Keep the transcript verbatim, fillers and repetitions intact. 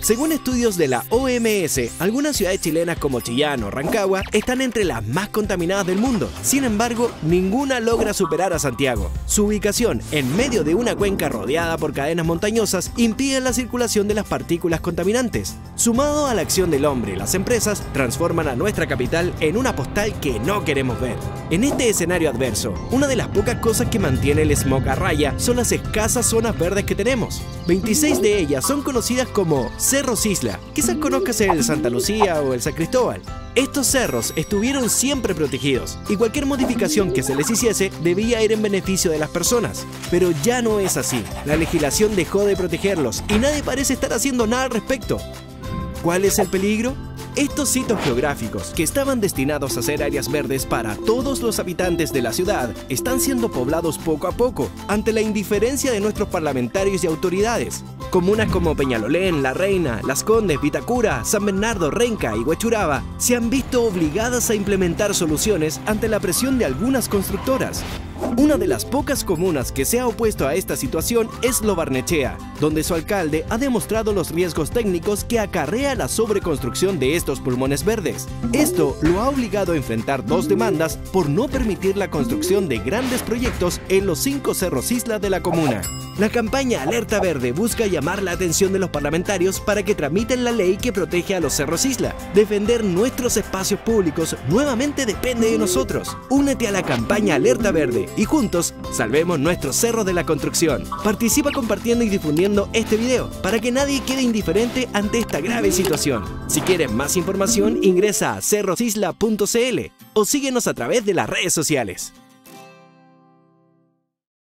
Según estudios de la O M S, algunas ciudades chilenas como Chillán o Rancagua están entre las más contaminadas del mundo. Sin embargo, ninguna logra superar a Santiago. Su ubicación en medio de una cuenca rodeada por cadenas montañosas impide la circulación de las partículas contaminantes. Sumado a la acción del hombre y las empresas, transforman a nuestra capital en una postal que no queremos ver. En este escenario adverso, una de las pocas cosas que mantiene el smog a raya son las escasas zonas verdes que tenemos. veintiséis de ellas son conocidas como Cerros Isla, quizás conozcas el Santa Lucía o el San Cristóbal. Estos cerros estuvieron siempre protegidos y cualquier modificación que se les hiciese debía ir en beneficio de las personas. Pero ya no es así. La legislación dejó de protegerlos y nadie parece estar haciendo nada al respecto. ¿Cuál es el peligro? Estos sitios geográficos, que estaban destinados a ser áreas verdes para todos los habitantes de la ciudad, están siendo poblados poco a poco ante la indiferencia de nuestros parlamentarios y autoridades. Comunas como Peñalolén, La Reina, Las Condes, Vitacura, San Bernardo, Renca y Huechuraba se han visto obligadas a implementar soluciones ante la presión de algunas constructoras. Una de las pocas comunas que se ha opuesto a esta situación es Lo Barnechea, donde su alcalde ha demostrado los riesgos técnicos que acarrea la sobreconstrucción de estos pulmones verdes. Esto lo ha obligado a enfrentar dos demandas por no permitir la construcción de grandes proyectos en los cinco cerros isla de la comuna. La campaña Alerta Verde busca llamar la atención de los parlamentarios para que tramiten la ley que protege a los cerros isla. Defender nuestros espacios públicos nuevamente depende de nosotros. Únete a la campaña Alerta Verde y juntos salvemos nuestros cerros de la construcción. Participa compartiendo y difundiendo este video para que nadie quede indiferente ante esta grave situación. Si quieres más información, ingresa a cerros isla punto c l o síguenos a través de las redes sociales.